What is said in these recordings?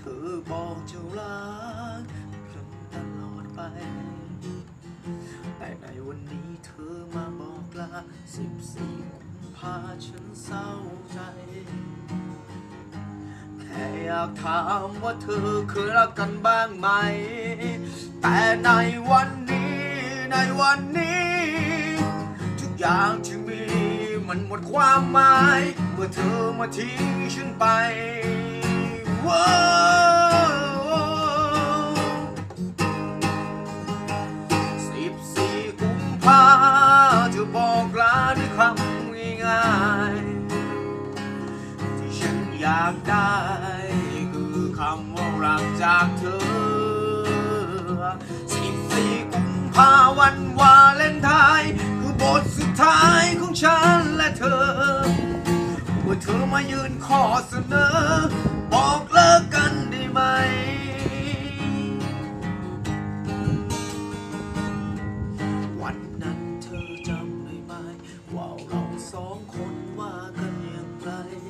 ธอบอกจะรักฉันตลอดไปแต่ในวันนี้เธอมาบอกลา14 กุมภาฉันเศร้าใจแค่อยากถามว่าเธอเคยรักกันบ้างไหมแต่ในวันนี้ทุกอย่างที่มีมันหมดความหมายเมื่อเธอมาทิ้งฉันไป14 กุมภาจะบอกลาด้วยคำง่ายๆที่ฉันอยากได้คือคำว่ารักจากเธอ14 กุมภาวันวาเลนไทน์คือบทสุดท้ายของฉันและเธอเมื่อเธอมายื่นข้อเสนอบอกเลิกกันได้ไหมวันนั้นเธอจำได้ไหมว่าเราสองคนว่ากันอย่างไร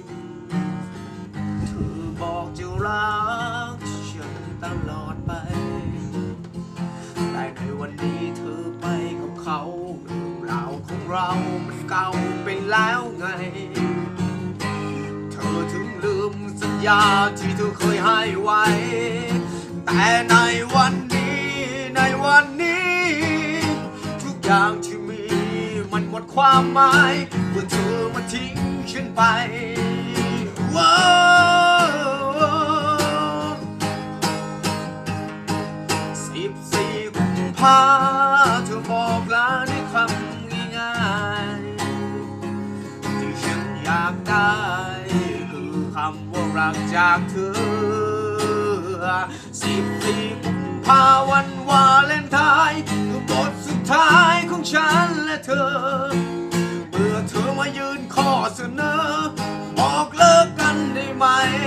เธอบอกจะรักฉันตลอดไปแต่ในวันนี้เธอไปกับเขาเรื่องราวของเรามันเก่าไปแล้วไงเธอถึงลืมสัญญาที่เธอเคยให้ไว้แต่ในวันนี้ทุกอย่างที่มีมันหมดความหมายเมื่อเธอมาทิ้งฉันไป14 กุมภาเธอบอกลาด้วยคำง่ายๆที่ฉันอยากได้คือคำว่ารักจากเธอ14 กุมภาวันวาเลนไทน์คือบทสุดท้ายของฉันและเธอเมื่อเธอมายื่นข้อเสนอบอกเลิกกันได้ไหม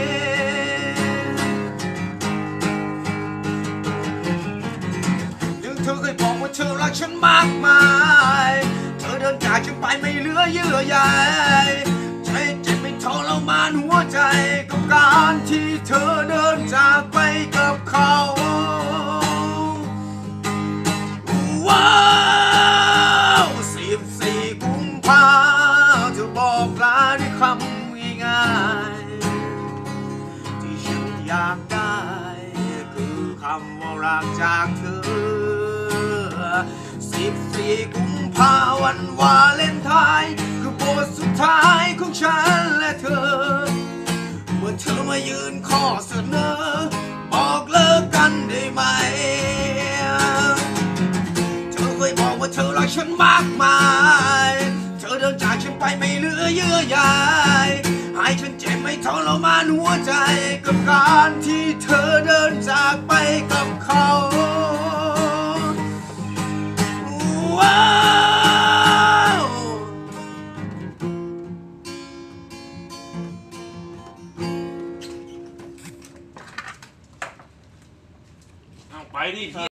เธอเคยบอกว่าเธอรักฉันมากมายเธอเดินจากฉันไปไม่เหลือเยื่อใยใจเจ็บไม่ทรมานหัวใจกับการที่เธอเดินจากไปกับเขาว้าว14 กุมภาเธอบอกลาด้วยคำง่ายๆที่ฉันอยากได้คือคำว่ารักจากเธอ14 กุมภาวันวาเลนไทน์คือบทสุดท้ายของฉันและเธอเมื่อเธอมายื่นข้อเสนอบอกเลิกกันได้ไหมเธอเคยบอกว่าเธอรักฉันมากมายเธอเดินจากฉันไปไม่เหลือเยื่อใยให้ฉันเจ็บไม่ทรมานหัวใจกับการที่เธอเดินจากไปกับเขาว้าวเอาไปดิ